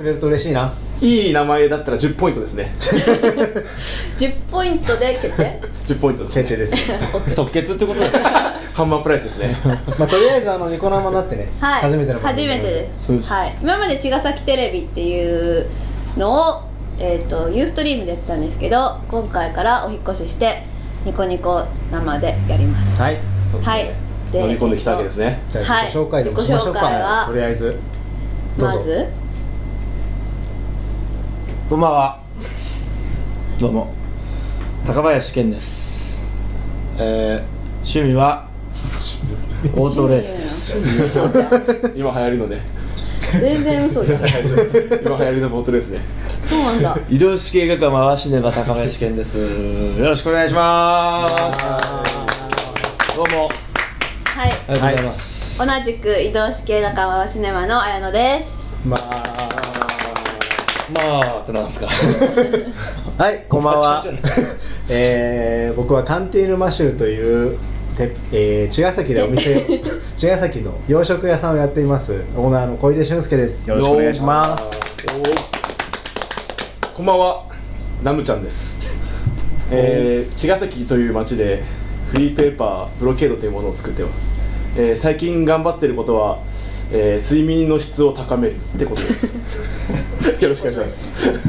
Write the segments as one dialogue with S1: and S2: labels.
S1: くれると嬉しいな。
S2: いい名前だったら10ポイントですね。
S3: 10ポイントで決定
S2: 10ポイントです、ね、
S1: 決定ですね。
S4: 即決ってことだね。
S2: ハンマープライスですね。
S1: まあとりあえずニコ生になってね、
S3: はい、
S1: 初めての番組
S3: 初めてです。
S4: そうです、
S3: はい、今まで茅ヶ崎テレビっていうのをユーストリームでやってたんですけど、今回からお引っ越ししてニコニコ生でやります。
S1: はい。
S2: そうですね、
S3: はい、で
S2: 乗り込んできたわけですね。
S1: じゃあ自己紹介でもしましょうか。
S3: 自己紹介は
S1: とりあえずどうぞ。
S3: まず
S4: こんばんは。どうも高林健です。趣味はオートレースです。
S3: 嘘じゃん。
S2: 今流行りのね。
S3: 全然嘘じゃん。
S2: 今流行りのボートですね。
S3: そうなんだ。
S4: 移動式映画館回しねば高林健です。よろしくお願いします。どうも
S3: はい、
S4: ありがとうございます。
S3: 同じく移動式映画館はシネマの綾乃です。
S1: まあ
S4: ってなんですか。
S1: はい、こんばんは。僕はカンティーヌマシューという茅ヶ崎でお店茅ヶ崎の洋食屋さんをやっていますオーナーの小出俊介です。よろしくお願いします。
S2: こんばんは、ナムちゃんです。茅ヶ崎という町でフリーペーパーブロケードというものを作っています。最近頑張っていることは、睡眠の質を高めるってことです。よろしくお願いします。
S3: はい、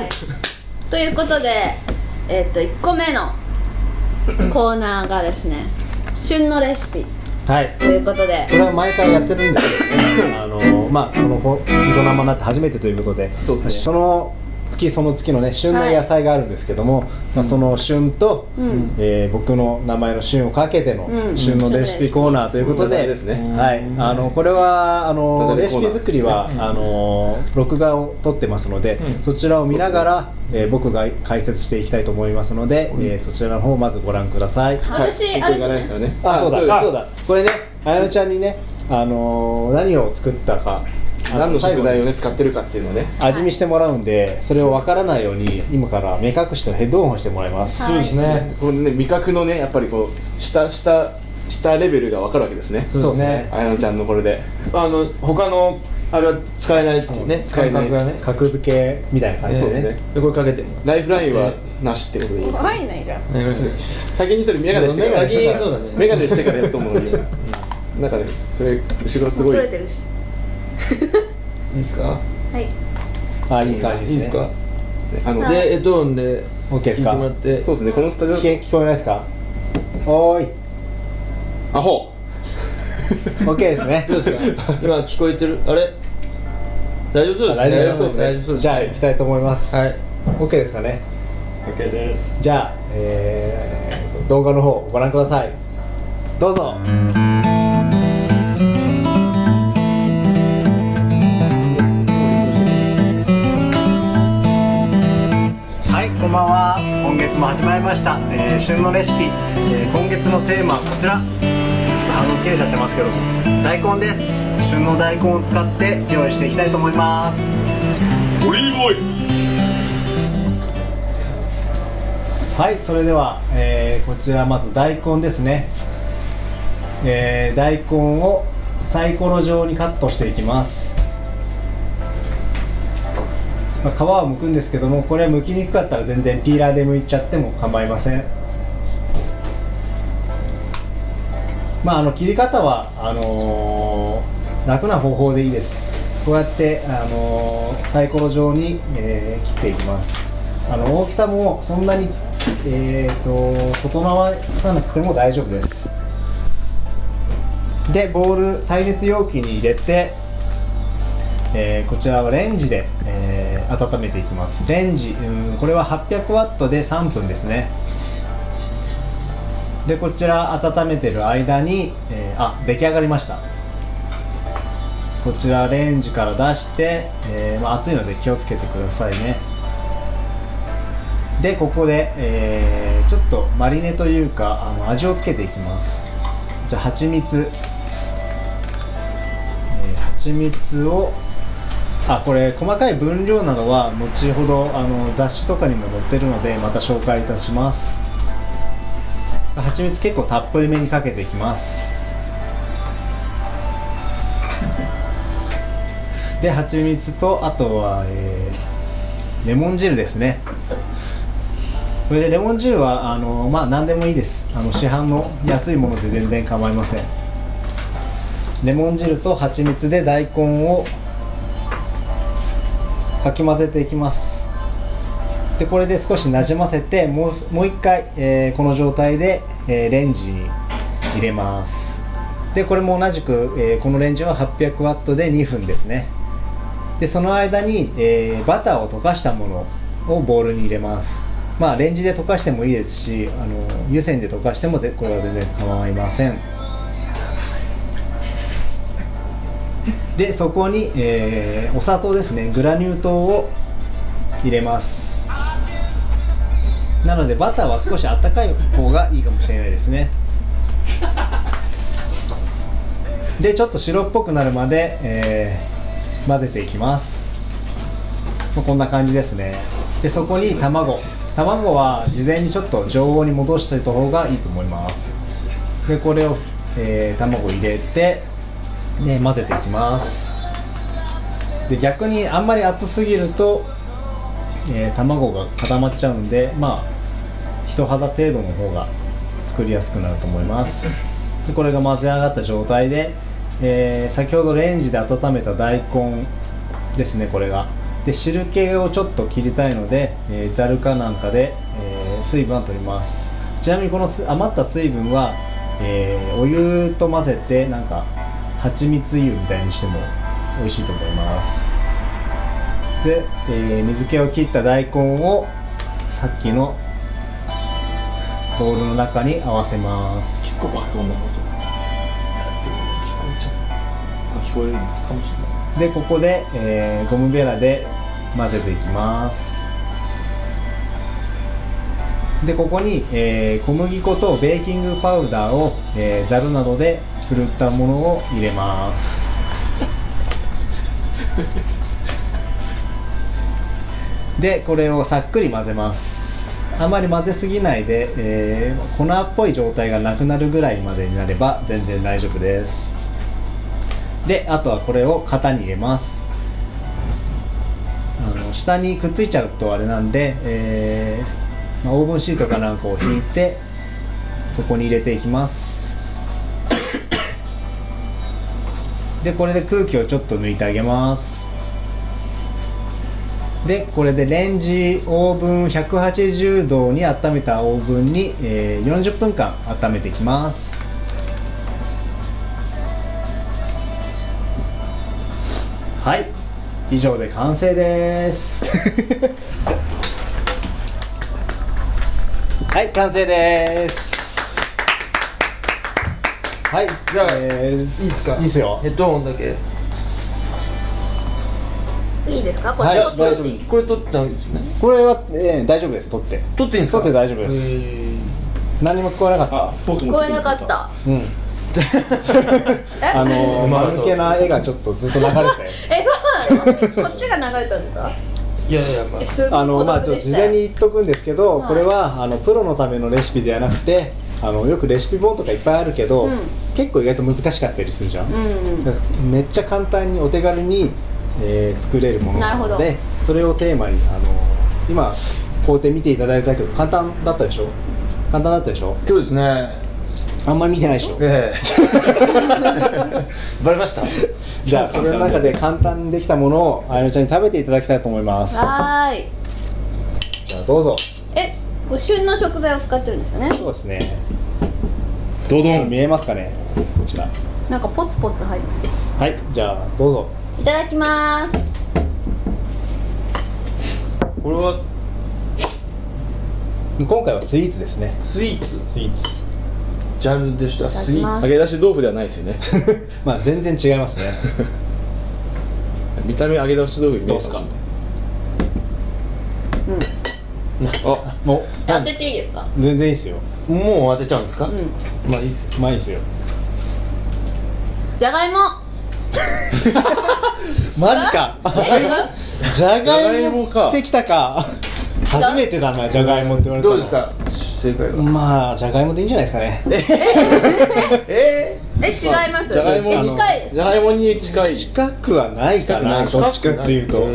S3: ということで、1個目のコーナーがですね、旬のレシピ
S1: はい。
S3: ということで、
S1: これは前からやってるんですけどね、まあこのニコ生になって初めてということで、
S2: そうですね、
S1: その月のね旬の野菜があるんですけども、まあ、その旬と、僕の名前の旬をかけての旬のレシピコーナーということで、はい、これはレシピ作りは録画を撮ってますので、そちらを見ながら、僕が解説していきたいと思いますので、そちらの方をまずご覧ください。
S3: 私あれじゃない。
S1: そうだこれね、あやのちゃんにね、何を作ったか、
S2: 何の食材をね使ってるかっていうのをね
S1: 味見してもらうんで、それを分からないように今から目隠しとヘッドホンをしてもらいます。
S3: そうです
S4: ね。
S2: このね味覚のねやっぱりこう下レベルが分かるわけですね。
S1: そうですね。
S2: あやのちゃんのこれで
S4: 他のあれは使えないっていうね、
S2: 使えない
S4: 感覚がね。
S1: 格付けみたいな感じでね。
S4: でこれかけて
S2: ライフラインはなしってことでいいですか。
S3: 入んないじゃん。
S2: 先にそれメガネしてから
S4: 先にそうだね。
S2: メガネしてからやると思うのになんかね、それ後ろすごい
S3: 取れてるし。
S4: いいですか。
S3: はい。
S1: いい感じですね。
S4: いいですか。
S3: はい
S4: でヘッドホンで
S1: OK ですか。
S4: 聞いてもらって。
S2: そうですね、このスタジオ
S1: 聞こえないですか。おーい。
S2: アホ
S1: OK ですね。
S4: どうですか。今聞こえてる。あれ大丈夫そうですね。
S1: 大丈夫そうですね。
S4: 大丈夫そうです。
S1: じゃあ行きたいと思います。
S4: はい。
S1: OK ですかね。
S5: OK です。
S1: じゃあ、動画の方ご覧ください。どうぞ。はい、こんばんは。今月も始まりました、旬のレシピ、今月のテーマはこちら。ちょっと半分切れちゃってますけども、大根です。旬の大根を使って料理していきたいと思います。
S2: オリーブオイル。
S1: はい、それでは、こちらまず大根ですね。大根をサイコロ状にカットしていきます。まあ、皮は剥くんですけども、これは剥きにくかったら全然ピーラーで剥いちゃっても構いません。まあ、切り方は楽な方法でいいです。こうやって、サイコロ状に、切っていきます。大きさもそんなに、整わさなくても大丈夫です。で、ボウル耐熱容器に入れて、こちらはレンジで、温めていきます。レンジ、これは800ワットで3分ですね。で、こちら温めてる間に、出来上がりました。こちらレンジから出して、熱いので気をつけてくださいね。で、ここで、ちょっとマリネというか味をつけていきます。じゃあ蜂蜜をこれ細かい分量なのは後ほど雑誌とかにも載ってるのでまた紹介いたします。蜂蜜結構たっぷりめにかけていきます。 で蜂蜜と、あとは、レモン汁ですね。これでレモン汁はまあ何でもいいです。市販の安いもので全然構いません。レモン汁と蜂蜜で大根をかき混ぜていきます。でこれで少しなじませて、もう一回、この状態で、レンジに入れます。でこれも同じく、このレンジは 800W で2分ですね。でその間に、バターを溶かしたものをボウルに入れます。まあレンジで溶かしてもいいですし、湯煎で溶かしてもこれは全然構いません。でそこに、お砂糖ですね、グラニュー糖を入れます。なのでバターは少しあったかい方がいいかもしれないですね。でちょっと白っぽくなるまで、混ぜていきます。こんな感じですね。でそこに卵は事前にちょっと常温に戻しておいた方がいいと思います。でこれを、卵入れて、ね、混ぜていきます。で逆にあんまり熱すぎると、卵が固まっちゃうんで、まあ人肌程度の方が作りやすくなると思います。でこれが混ぜ上がった状態で、先ほどレンジで温めた大根ですね、これが。で汁気をちょっと切りたいので、ざるかなんかで、水分を取ります。ちなみにこの余った水分は、お湯と混ぜてなんか蜂蜜湯みたいにしても美味しいと思います。で、水気を切った大根をさっきのボウルの中に合わせます。
S4: 結構爆音なのぞ。聞こえるかもしれない。
S1: でここで、ゴムベラで混ぜていきます。でここに、小麦粉とベーキングパウダーを、ざるなどでふるったものを入れます。でこれをさっくり混ぜます。あまり混ぜすぎないで、粉っぽい状態がなくなるぐらいまでになれば全然大丈夫です。であとはこれを型に入れます。下にくっついちゃうとあれなんで、オーブンシートかなんかを引いてそこに入れていきます。でこれで空気をちょっと抜いてあげます。でこれでレンジオーブン180度に温めたオーブンに、40分間温めていきます。はい、以上で完成ですはい、完成です。はい、
S4: じゃあ、いいですか。
S1: いいですよ。
S4: ヘッドホンだけ。
S3: いいですかこれ、
S1: はい、
S3: ちょっと
S1: 大丈夫です。
S4: これ取ってないですよね。
S1: これは、大丈夫です。取って
S4: 取っていいんですか。
S1: 取って大丈夫です。何も聞こえなかった。
S3: 聞こえなかった。
S1: うん。間抜けな絵がちょっとずっと流れてたよ。
S3: そうなの？こっちが流れたんだ。
S4: いやいや、
S3: すごい子供
S1: ちょっと事前に言っとくんですけど、これはプロのためのレシピではなくて、よくレシピ本とかいっぱいあるけど、結構意外と難しかったりするじゃん。めっちゃ簡単にお手軽に、作れるものなので、それをテーマに今工程見ていただいたけど簡単だったでしょ。簡単だったでしょ。
S4: そうですね。
S1: あんまり見てないでしょ。
S4: バレました。
S1: じゃあそれの中で簡単にできたものをあやのちゃんに食べていただきたいと思います。
S3: はーい。
S1: じゃあどうぞ。
S3: これ旬の食材を使ってるんですよね。
S1: そうですね。
S4: どどん。
S1: 見えますかね。こちら。
S3: なんかポツポツ入ってる。
S1: はい、じゃあどうぞ。
S3: いただきます。
S4: これは
S1: 今回はスイーツですね。
S4: スイーツ。
S1: スイーツ。
S4: ジャンルとしてはスイーツ。
S2: 揚げ出し豆腐ではないですよね。
S1: まあ全然違いますね。
S2: 見た目揚げ出し豆腐に見えますか。
S1: あ、もう
S3: 当てていいですか。
S1: 全然いいですよ。
S4: もう当てちゃうんですか。まあいいですよ。
S1: まあいいですよ。
S3: じゃがいも。
S1: マジか。じゃがいもか。できたか。初めてだな、じゃがいもって言われたの。
S4: どうですか。 正解が。
S1: まあじゃがいもでいいんじゃないですかね。
S3: 違います。
S2: じゃがいも
S3: 近いです。
S2: じゃがいもに近い。
S1: 近くはないかな、どっちかっていうと。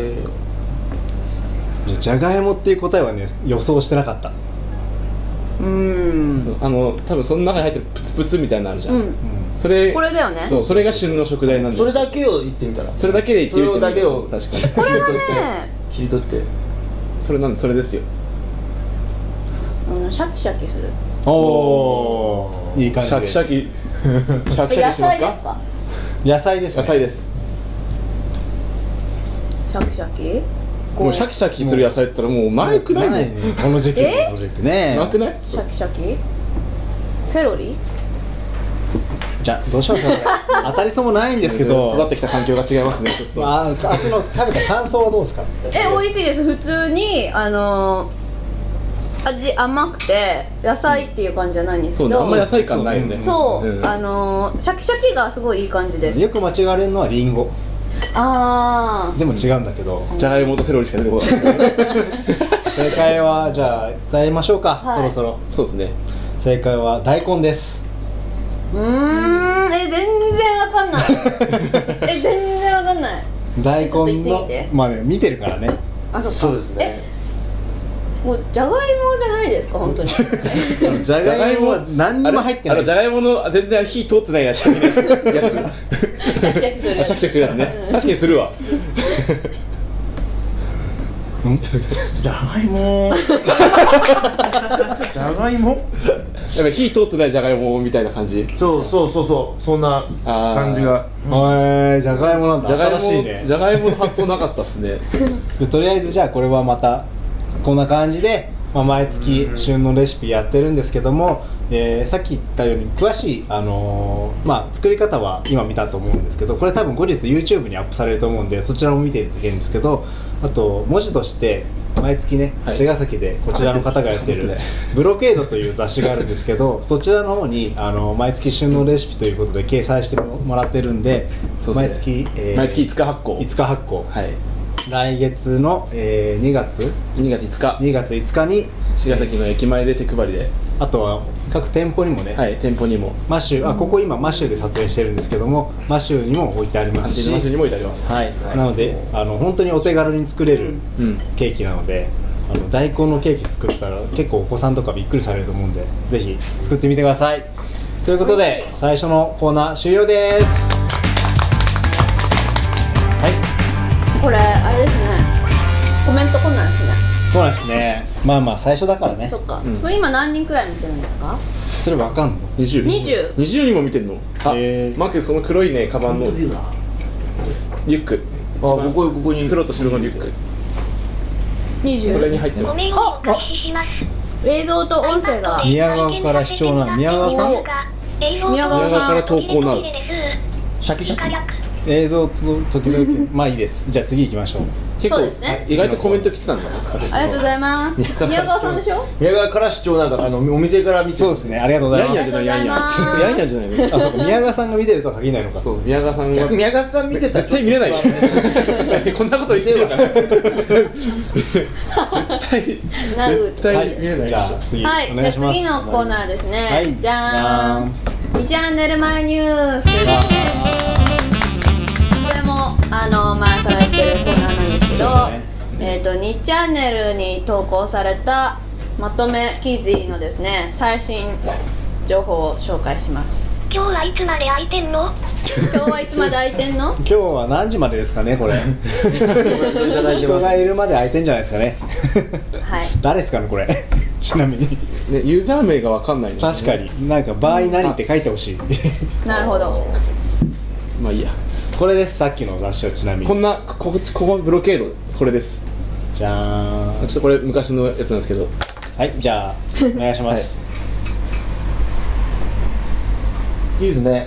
S1: じゃがいもっていう答えはね予想してなかった。
S2: 多分その中に入ってるプツプツみたいなのあるじゃん。それ
S3: これだよね。
S2: そう、それが旬の食材なんで。
S4: それだけを言ってみたら。
S2: それだけで言ってみて。
S4: それだけを
S2: 確かに。
S3: これはね、
S4: 切り取って。
S2: それなんでそれですよ。
S3: シャキシャキする。
S1: おお、いい感じです。
S2: シャキシャキしますか？
S3: 野菜ですか？
S1: 野菜ですね。
S2: 野菜です。
S3: シャキシャキ？
S2: もうシャキシャキする野菜って言ったらもうないくない
S1: ね、この時期に取れてね。
S2: なくない？
S3: シャキシャキ？セロリ？
S1: じゃあどうしますかこれ。当たりそうもないんですけど。
S2: 育ってきた環境が違いますねちょっと。
S1: あっちの食べた感想はどうですか？
S3: 美味しいです。普通に味甘くて野菜っていう感じじゃないんですけど。
S2: そうね、あんま野菜感ないよね。
S3: そう、シャキシャキがすごいいい感じです。
S1: よく間違われるのはリンゴ。
S3: ああ。
S1: でも違うんだけど。
S2: じゃがいもとセロリしか出てこない。
S1: 正解はじゃあ伝えましょうか、そろそろ。
S2: そうですね。
S1: 正解は大根です。
S3: 全然わかんない。全然わかんない。
S1: 大根のまあね見てるからね。
S3: あ、
S4: そうですね。
S3: もうじゃがいもじゃないですか本当に。
S1: じゃがいもは何にも入ってないです。
S2: じゃがいもの全然火通ってないやつ。
S3: シャキシャキするやつ。
S2: シャキシャキするやつね。確かにするわ。
S4: じゃがいも。じゃがいも。
S2: やっぱ火通ってないじゃがいもみたいな感じ。
S4: そうそんな感じが。
S1: じゃがいもなんだ。新しいね。
S2: じゃがいもの発想なかったっすね。
S1: とりあえずじゃあこれはまたこんな感じで、毎月旬のレシピやってるんですけども、さっき言ったように詳しい、作り方は今見たと思うんですけど、これ多分後日 YouTube にアップされると思うんでそちらも見ていただけるんですけど、あと文字として毎月ね、茅ヶ崎でこちらの方がやってるブロケードという雑誌があるんですけど、そちらの方に毎月旬のレシピということで掲載してもらってるんで、毎月
S2: 毎月5日発行。
S1: 5日発行。
S2: はい。
S1: 来月の2月
S2: 5日
S1: 2月5日に
S2: 茅ヶ崎の駅前で手配りで、
S1: あとは各店舗にもね、
S2: 店舗にも
S1: マシュ、ここ今マシュで撮影してるんですけども、マシュにも置いてありますし、
S2: マシュにも置いてあります。
S1: はい、なので本当にお手軽に作れるケーキなので、大根のケーキ作ったら結構お子さんとかびっくりされると思うんで、ぜひ作ってみてください。ということで最初のコーナー終了です。はい、
S3: これあれですね、コメント来ないですね。
S1: 来ないですね。まあ最初だからね。
S3: そっか、これ今何人くらい見てるんですか？
S1: それわかんの
S2: ？20人も見てるの？マークその黒いねカバンのリュック、
S4: ここに
S2: 黒と白のリュック、
S3: 20？
S2: それに入ってます。
S3: 映像と音声が
S1: 宮川から視聴な。宮川さん、
S3: 宮川
S2: から投稿なる。
S4: シャキシャキ。
S1: 映像と時々まあいいです。じゃあ次行きましょう。
S2: 結構意外とコメント来てたんだな。
S3: ありがとうございます。宮川さんでしょ？
S4: 宮川から視聴なんかお店から見て。
S1: そうですね。ありがとうございます。
S2: ヤンヤンじゃないの？
S1: あ、そうか。宮川さんが見てるとは限らないのか。
S2: そう、宮川さんが
S4: 逆宮川さん見てたら
S2: 絶対見れないし。こんなこと言ってるから。絶対見れないし。
S3: はい、じゃあ次のコーナーですね。じゃーん。2チャンネル前ニュース。これも前から言ってるコーナーなんですけど、2チャンネルに投稿されたまとめ記事のですね、最新情報を紹介します。
S5: 今日はいつまで空いてんの？
S3: 今日はいつまで空いてんの？
S1: 今日は何時までですかね、これ。人がいるまで空いてんじゃないですかね。
S3: はい。
S1: 誰ですかね、これ。ちなみに。
S2: ね、ユーザー名がわかんないの。
S1: 確かに、なんか場合何って書いてほしい。
S3: なるほど。
S2: まあいいや。
S1: これです、さっきの雑誌はちなみに。
S2: こんなここブロケードこれです。
S1: じゃーん。
S2: ちょっとこれ昔のやつなんですけど。
S1: はい、じゃあお願いします。
S4: いいですね。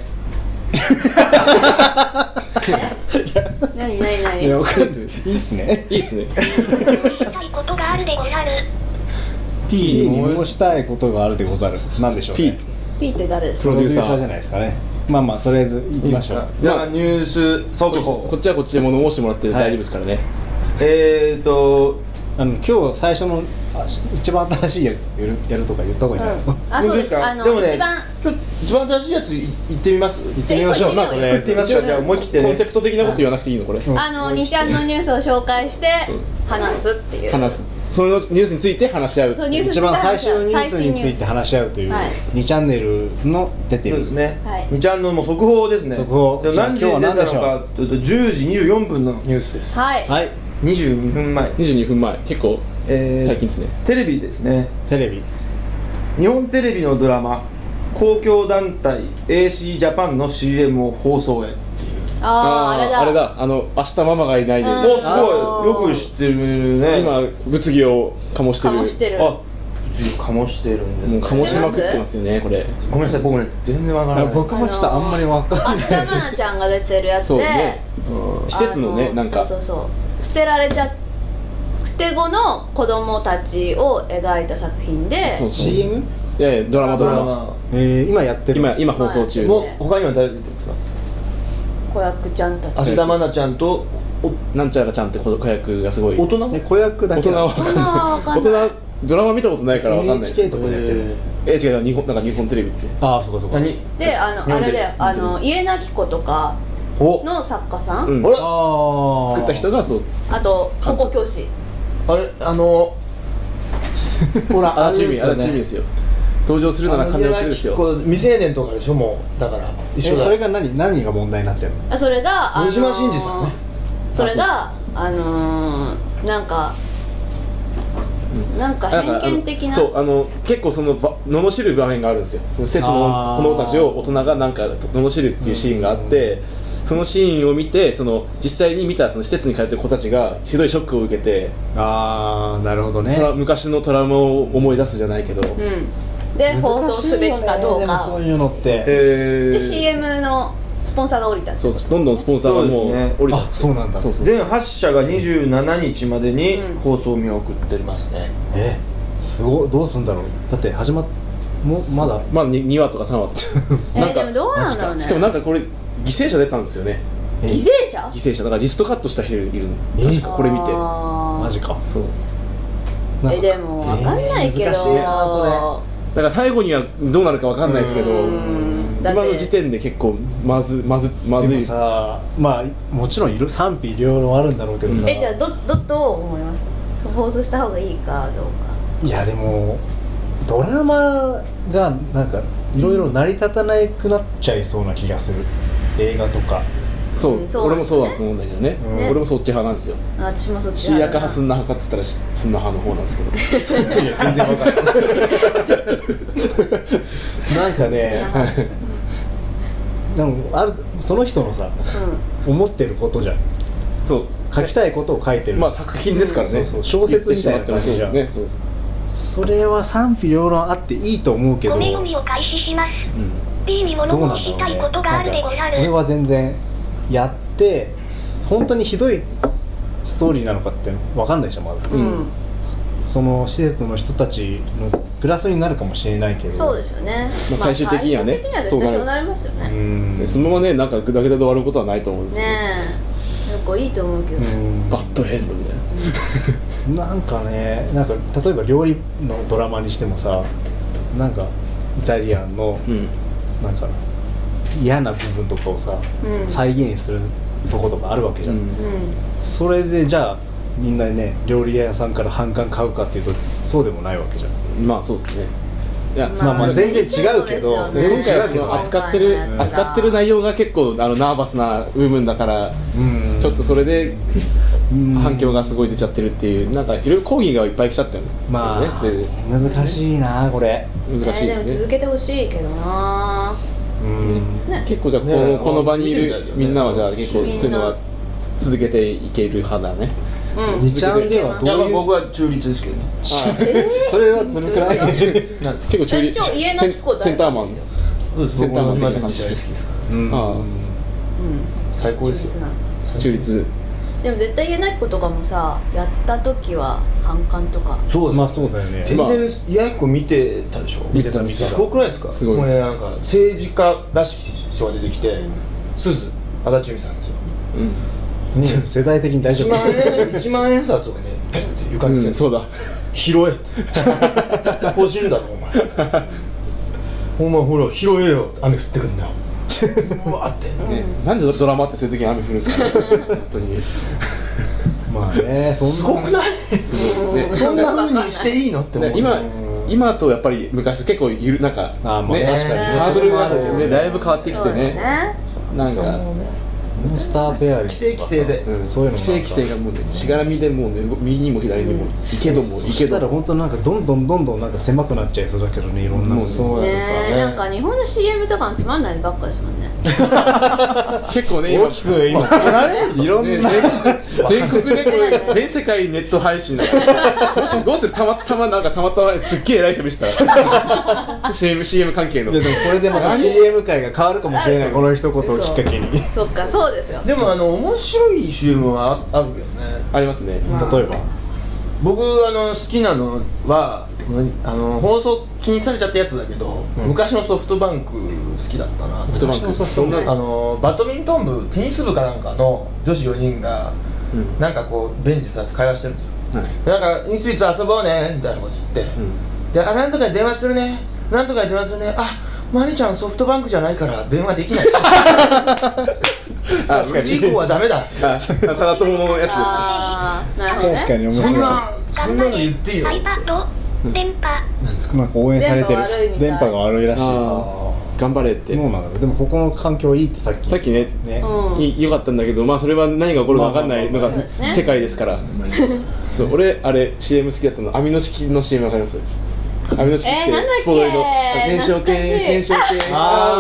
S3: 何？
S1: いや、いいっすね。
S2: いいっすね。
S5: したいことがあるでござる。
S1: P に申したいことがあるでござる。なんでしょうね。
S3: P って誰ですか？
S1: プロデューサーじゃないですかね。まあとりあえず行きましょう。
S4: じゃあニュース速報。
S2: こっちはこっちで物申してもらって大丈夫ですからね。
S1: 今日最初の一番新しいやつやるとか言った方がいいな、
S3: あ、そうです。
S4: でもね、
S3: 一番
S4: 一番新しいやつ行ってみます？
S1: 行ってみましょう。
S3: じゃあ一個行ってみようよ
S1: まあとりあえず
S4: じゃあ思い切ってね
S2: コンセプト的なこと言わなくていいのこれ、
S3: 2ちゃんのニュースを紹介して話すっていう。
S2: 話す、そのニュースについて話し合う。
S3: そう、ニュース
S1: 一番最初のニュースについて話し合うという
S3: はい
S1: 2チャンネルの出てる
S4: そうですね。
S3: はい
S4: 2ちゃんのもう速報ですね。
S1: 速報
S4: でも何時に出たのかというと10時24分のニュースです。
S3: はい。
S1: はい
S4: 22分前です。
S2: 22分前、結構最近ですね。
S4: テレビですね。
S1: テレビ
S4: 日本テレビのドラマ公共団体 AC ジャパンの CM を放送へっていう。
S3: あれだ。
S2: あれだ、明日ママがいないで、
S3: うん
S4: お、すごいよく知ってるね。
S2: 今物議を醸してる。
S3: 醸してる。
S4: あ、醸してるんですね。
S2: もう醸しまくってますよね、これ。
S4: ごめんなさい、僕ね全然わからない。
S1: 僕もちょっとあんまり分かんない
S3: 芦田愛菜ちゃんが出てるやつで、
S2: そうね、施設のね、なんか
S3: そう捨てられちゃ捨て子の子供たちを描いた作品で、
S2: そうそう
S1: CM？
S2: ドラマ
S4: ドラマ
S1: 今やってる
S2: 今放送中。
S4: もう他には誰出てるんですか？
S3: 子役ちゃんたち。
S4: 芦田愛菜ちゃんと
S2: なんちゃらちゃんって子役がすごい。
S4: 大人も。
S1: 子役だけ
S2: 大人は分かんない。
S3: 大人は分かんない
S2: 大人ドラマ見たことないから分かんないです。
S1: NHK とかでやってる
S2: 違う、なんか日本テレビって。
S1: ああそうかそうか
S4: 何？
S3: で、あれだよ、家なき子とか
S4: お、
S3: の作家さん、
S2: うん
S4: あれ
S1: ああ
S2: 作った人がそう。
S3: あと高校教師。
S4: あれほら
S2: あ、チーム、チームですよ。登場するなら金をくれですよ。
S4: 未成年とかでしょ、もうだから一緒だ。
S1: それが何が問題になってるの？
S3: それが
S4: 野島伸二さんね。
S3: それがなんか偏見的な。
S2: そう結構その罵る場面があるんですよ。その施設の子供たちを大人がなんか罵るっていうシーンがあって、そのシーンを見て、その実際に見たその施設に通ってる子たちがひどいショックを受けて、
S1: ああなるほどね。
S2: 昔のトラウマを思い出すじゃないけど、
S3: で放送すべきかどうか。
S1: でもそういうのって
S3: で CM のスポンサーが降りたんですよ。
S2: そう、どんどんスポンサーがもう降りちゃって。
S1: そうなんだ。
S2: そうそう。
S4: 全8社が27日までに放送を見送ってますね。
S1: すごい。どうすんだろう。だって始まっまだ
S2: 2話とか3話とか。
S3: でもどうなんだろうね。
S2: しかもなんかこれ犠牲者出たんですよね。
S3: 犠牲者？
S2: 犠牲者だからリストカットした人いるの。確かこれ見て。
S1: マジか。
S2: そう。
S3: でも分かんないけど。
S1: 難しいなそれ。
S2: だから最後にはどうなるか分かんないですけど、今の時点で結構まずい。
S1: でもさ、まあもちろん賛否両論あるんだろうけどさ。
S3: じゃあどう思います？放送した方がいいかどうか。
S1: いやでもドラマがなんかいろいろ成り立たなくなっちゃいそうな気がする。映画とか。
S2: そう、
S3: そう
S2: 俺もそうだと思うんだけどね。俺もそっち派なんですよ。
S3: 私もそっち
S2: シーアカ派スンナ派かっつったらスンナ派の方なんですけど。
S1: いや全然わかんない。なんかね、でもその人のさ、思ってることじゃん。
S2: そう
S1: 書きたいことを書いてる。
S2: まあ作品ですからね。
S1: そう小説みたいな感じじゃん。
S2: ね、そう。
S1: それは賛否両論あっていいと思うけど。
S5: ごめ読みを開始します。B に物申したいことがあるでござる。
S1: 俺は全然やって本当にひどいストーリーなのかって分かんないでしょまだ。その施設の人たちのプラスになるかもしれないけど。
S3: そうですよね。
S2: 最終的にはね。
S3: 最終的には絶対そうなりますよね。
S2: そのままね、なんかグダグダで終わることはないと思うんですけど。
S3: ねえ、結構いいと思うけど。
S2: バッドエンドみたい
S1: な。なんかね、なんか例えば料理のドラマにしてもさ、なんかイタリアンのなんか嫌な部分とかをさ、再現するとことかあるわけじゃん。それでじゃあみんなね料理屋さんから半缶買うかっていうとそうでもないわけじゃん。
S2: まあそうですね。いや、
S1: まあ全然違うけど、
S2: 今回はその扱ってる内容が結構ナーバスな部分だから、ちょっとそれで反響がすごい出ちゃってるっていう、なんかいろいろ講義がいっぱい来ちゃったよね。
S1: まあ難しいなこれ。
S2: 難しいですね。
S3: でも続けてほしいけどな。
S2: 結構じゃあこの場にいるみんなはじゃあ結構そういうのは続けていける派だね。
S1: 2ちゃんではどういう。
S4: 僕は中立ですけどね。
S1: それはずるくない？
S2: 結構中立。センターマン。
S4: センターマン的な感じですか。最高ですよ。
S2: 中立。
S3: でも絶対言えないことかもさ、やった時は反感とか。
S1: そうまあそうだよね。
S4: 全然嫌いっ子見てたでしょ。
S2: 見てた。
S4: すごくないですか。
S2: すごい。
S4: もうなんか政治家らしき人が出てきて、鈴足立由美さんですよ。
S1: 世代的に大丈夫。
S6: 1万円札をねペッて床に捨てる、
S2: そうだ
S6: 拾えって欲しいんだろお前ほら拾えよって雨降ってくんだようわって、
S2: なんでドラマってそういう時に雨降るんですか本当に
S1: まあね、
S6: すごくないそんな風にしていいのって思う。
S2: 今とやっぱり昔と結構なんかね、
S1: 確かに
S2: ハードルがねだいぶ変わってきてね、なんか
S1: モンスターベアリー
S6: 規制で、
S1: そういうの
S2: 規制がもうねしがらみでもうね右にも左にも行けども
S1: そしたら本当なんかどんどんなんか狭くなっちゃいそうだけどね、いろんなもの。
S6: そうやってさね、
S3: なんか日本の CM とかもつまんないのばっかですもんね。
S2: 結構ね
S1: 大きく今いろんな
S2: 全国でこれ全世界ネット配信だからもしどうするたまたますっげえ偉い人見せたらCM 関係の。
S1: いやでもこれでまた CM 界が変わるかもしれない、この一言をきっかけに。
S3: そっか、そうですよ。
S6: でも面白い CM はあるけどね。
S2: ありますね。
S1: 例えば
S6: 僕好きなのは放送禁止されちゃったやつだけど、昔のソフトバンク好きだったな。
S2: ソフトバンク
S6: そんなバドミントン部テニス部かなんかの女子4人が、なんかこうベンチで座って会話してるんですよ、なんかいついつ遊ぼうねみたいなこと言って、でなんとかに電話するね、なんとかに電話するね、あマミちゃんソフトバンクじゃないから電話できない確かに以降はダメだ
S2: ただ友のやつですね。
S3: なるほどね。
S1: 確かに面白い。
S6: そんなの言っていいよ。
S5: iPad、電波。
S1: なんか応援されてる。電波が悪いらしい。
S2: 頑張れって。
S1: そうなんだ。でもここの環境いいってさっき
S2: ね良かったんだけど、まあそれは何が起こるか分かんないのが世界ですから。そう、俺あれ CM 好きだったの、網の式の CM わかります？網の式ってスポドリの燃焼系網の式ってやつ。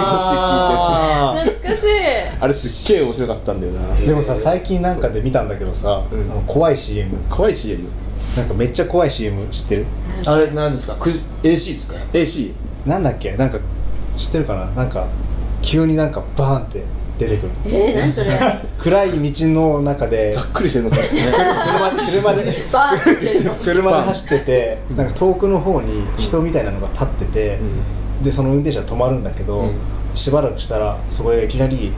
S3: 懐かしい。
S2: あれすっげえ面白かったんだよな。
S1: でもさ、最近なんかで見たんだけどさ、怖い CM、
S2: 怖い CM
S1: なんかめっちゃ怖い CM 知ってる？
S6: あれなんですか？ AC ですか？
S2: AC
S1: なんだっけ、なんか知ってるかな、なんか急になんかバーンって出てくる。
S3: 何それ？
S1: 暗い道の中で
S2: ざっくりしてるのさ
S1: 車で
S3: バーンしてるの。
S1: 車で走ってて、なんか遠くの方に人みたいなのが立ってて、でその運転手は止まるんだけど、しばらくしたらそこでいきなり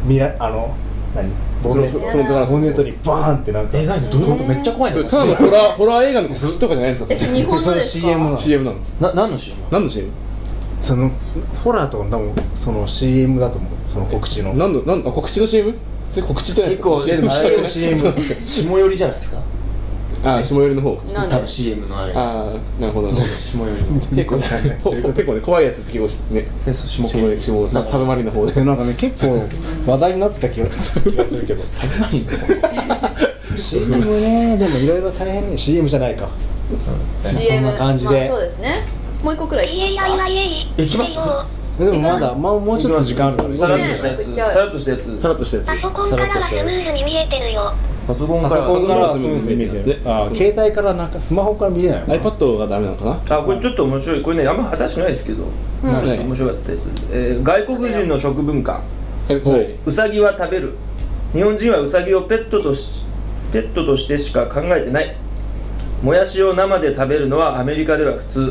S1: ボンネットにバーンってなんか、
S6: 何どういうこと？めっちゃ怖いの？
S2: ただのホラー映画の告知とかじゃないですか？
S3: 日本のですか？
S2: CM なの。
S6: 何の CM？
S2: 何の CM？
S1: そのホラーとか多分その CM だと思う、その告知の。
S2: 告知の CM？ それ告知じゃないですか？
S6: 結構
S1: CM
S6: 下寄りじゃないですか？
S2: あ、下寄りの方。
S6: 多分 CM のあれ。
S2: ああ、なるほど。
S6: 下寄りの。
S2: 結構ね怖いやつって結構ね。下サブマリンの方で。
S1: なんかね結構話題になってた気がするけど。
S6: サブマリンの方。
S1: CM ね、でもいろいろ大変ね。 CM じゃないか。そんな感じで。
S3: そうですね。もう一個くらいいきますか？
S6: いきます？
S1: でもまだもうちょっと時間あるからね。
S6: さらっとしたやつ。さらっとしたやつ。
S2: さらっとしたやつ。
S5: パソコンからはスムーズに見えてるよ。
S6: パソコンから
S1: はスムーズに見えてる。携帯からなんかスマホから見れないの？
S2: iPad がダメなのかな？
S6: これちょっと面白い。これねあんま新しくないですけど、面白かったやつ。外国人の食文化。ウサギは食べる。日本人はウサギをペットとしてしか考えてない。もやしを生で食べるのはアメリカでは普通。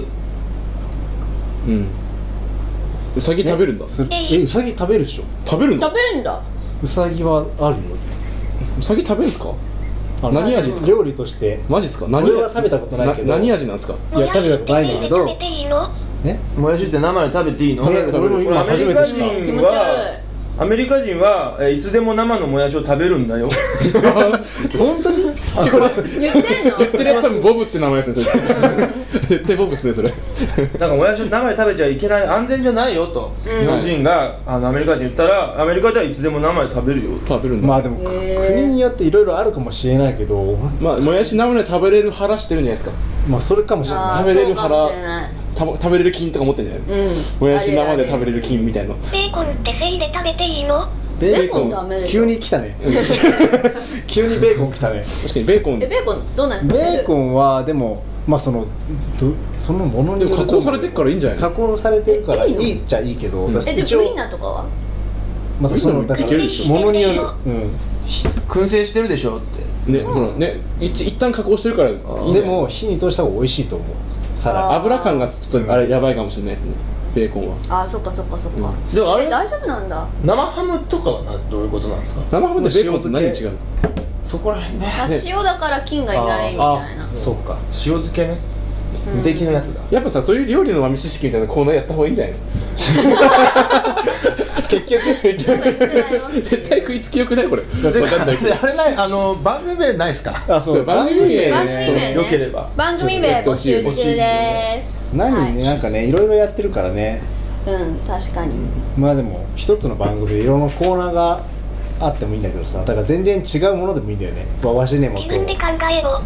S2: ウサギ食べるんだ。
S1: ウサギ食べるでしょ？
S2: 食べるの？
S3: 食べるんだ。
S1: ウサギはあるよ。
S2: ウサギ食べるんですか？何味ですか？
S1: 料理として。
S2: マジですか？
S1: 俺は食べたことないけど。
S2: 何味なんですか？
S1: いや食べたことないんだけど。
S6: もやしって生で食べていいの？
S1: 俺も今初めて知った。
S3: 気持ち悪い。
S6: アメリカ人はいつでも生のもやしを食べるんだよ。
S1: 本当に？
S3: これ言ってんの？
S2: 言ってるやつ多分ボブって名前ですね。絶対ボブですねそれ。
S6: なんかもやしを生で食べちゃいけない、安全じゃないよと日本人がアメリカ人言ったら、アメリカではいつでも生で食べるよ。
S2: 食べるんだ。
S1: まあでも国によっていろいろあるかもしれないけど、
S2: まあもやし生で食べれる腹してるんじゃないですか。
S1: まあそれかもしれない。
S2: 食べれる腹、食べれる菌とか持ってんじゃない？もやし生で食べれる菌みたいな。
S5: ベーコンってせいで食べていいの？
S1: ベーコン急に来たね。急にベーコン来たね。
S2: 確かにベーコン。
S3: ベーコンどうなんですか？
S1: ベーコンはでもまあそのものによる。
S2: 加工されてるからいいんじゃないの？
S1: 加工されてるからいいっちゃいいけど。
S3: でもウインナーとかは？
S1: まあそのだからものによる。
S6: 燻製してるでしょって。
S2: ね、ほらね、一旦加工してるからいいんじゃない？
S1: でも火に通した方が美味しいと思う。さらに
S2: 油感がちょっとあれやばいかもしれないですね。 ベーコンは。
S3: あ、そっかそっかそっか。
S6: でもあれ
S3: 大丈夫なんだ。
S6: 生ハムとかはどういうことなんですか？
S2: 生ハムとベーコンと何違うの？
S6: そこら辺ね。
S3: あ、塩だから菌がいないみたいな。
S6: そうか、塩漬けね、無敵のやつだ。
S2: やっぱさ、そういう料理の豆知識みたいなコーナーやった方がいいんじゃないの？
S1: 結局
S2: 絶対食いつきよくないこれ。分かんないけど。
S6: あれない、番組名ないですか？
S1: あ、そう、
S2: 番組名
S3: 番組名ね。
S6: よければ
S3: 番組名募集中です。
S1: 何ね、なんかね、いろいろやってるからね。
S3: うん、確かに。
S1: まあでも一つの番組でいろんなコーナーがあってもいいんだけどさ、だから全然違うものでもいいんだよね。わしねもと
S5: 自分で考えろ。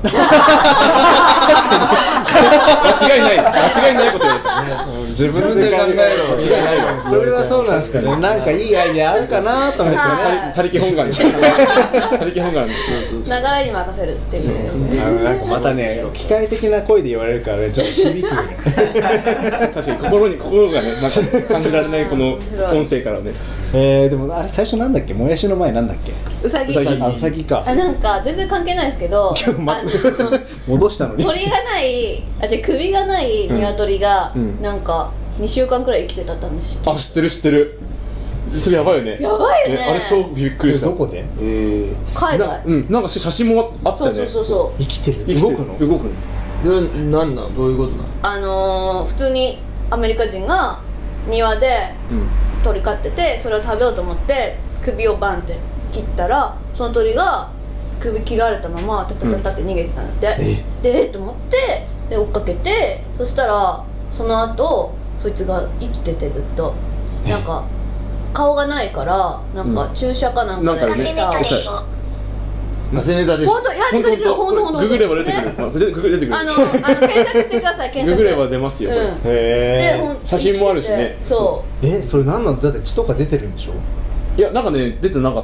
S2: 間違いないこと言う。
S1: 自分で考えろ。
S2: 間違いないわ。
S1: それはそうなんですかね。なんかいいアイデアあるかなと思ってね。
S2: 他力本願に。他力本願に。
S3: 流れに任せるっていう。
S1: なんかまたね、機械的な声で言われるからね、ちょっと響くよね。
S2: 確かに心がね、なんか感じられないこの音声からね。
S1: でもあれ最初なんだっけ、もやしの前なんだっけ。
S3: うさぎ。
S1: あ、うさぎか。
S3: あ、なんか全然関係ないですけど、
S1: 戻したのに。
S3: 鳥がない、じゃ首がない鶏がなんか2週間くらい生きてたんです。
S2: あ、知ってる。それやばいよね。
S3: やばいよね。
S2: あれ超びっくりした。
S1: どこで？
S3: 海外。
S2: なんか写真もあったよね。
S3: そう。
S1: 生きてる。動くの？
S2: 動くの。
S6: で、なんなん、どういうことなの？
S3: 普通にアメリカ人が庭で鳥飼ってて、それを食べようと思って首をバンって切ったら、その鳥が首切られたままタタタタって逃げてたんだって。で、と思ってで追っかけて、そしたらその後そいつが生きててずっとなんか顔がないからなんか注射かなんかでさ。
S6: ガセネタです。
S3: 本当、いや、違う本当。
S2: ググれば出てくる。ググれてくる。
S3: 検索してください。
S2: ググれば出ますよ。
S1: へ
S2: 写真もあるしね。
S3: そう。
S1: それなんなんだって血とか出てるんでしょ？
S2: いや、なんかね、出てなかった。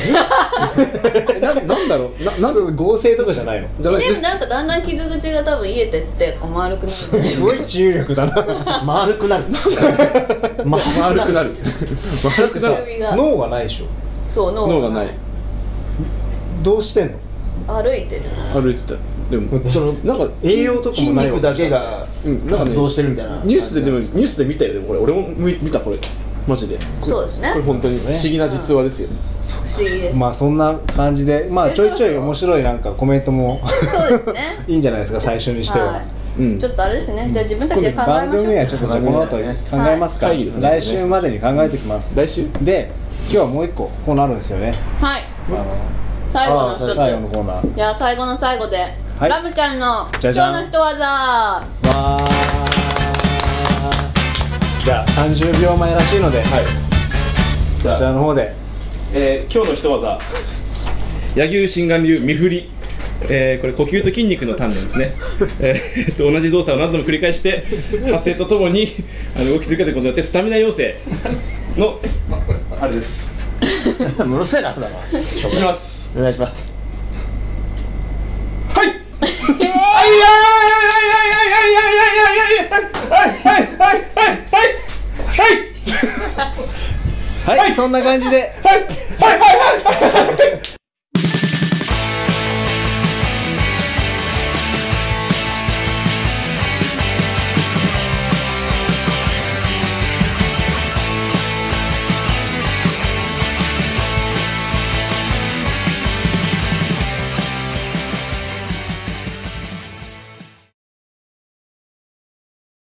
S2: なんだろう、なんで
S1: 合成とかじゃないの？
S3: でもなんかだんだん傷口が多分癒えてって丸くなる。
S1: すごい治癒力だな。
S6: 丸くなる。
S2: 丸くなる。
S1: 脳がないでしょ？
S3: そう、
S2: 脳がない。
S1: どうしてんの？
S3: 歩いてる。
S2: 歩いてた。でもそのなんか
S1: 栄養とかもない。
S6: 筋肉だけが活動してるみたいな。
S2: ニュースで見たよ。でもこれ俺も見たこれ。マジで。
S3: そうですね。
S2: これ本当に不思議な実話ですよ。
S3: 不思議です。
S1: まあそんな感じで、まあちょいちょい面白いなんかコメントも
S3: そうですね。
S1: いいんじゃないですか、最初にしては。
S3: ちょっとあれですね。じゃあ自分たちで考えましょう。
S1: 番組はちょっとこの後考えますから、来週までに考えてきます。
S2: 来週
S1: で、今日はもう一個コーナーあるんですよね。
S3: はい。最後の一つ。
S1: 最後のコーナー。
S3: じゃあ最後の最後でラムちゃんの今日の人技。
S1: じゃあ30秒前らしいので、こちらの方で、
S2: 今日の人技、柳生心眼流身振り、これ呼吸と筋肉の鍛錬ですね。同じ動作を何度も繰り返して発声とともに動き続けていくことによってスタミナ養成のあれです。
S6: うるせえな、だな。
S2: いきます。
S6: お願いします。
S2: はい。
S1: はい、そんな感じで。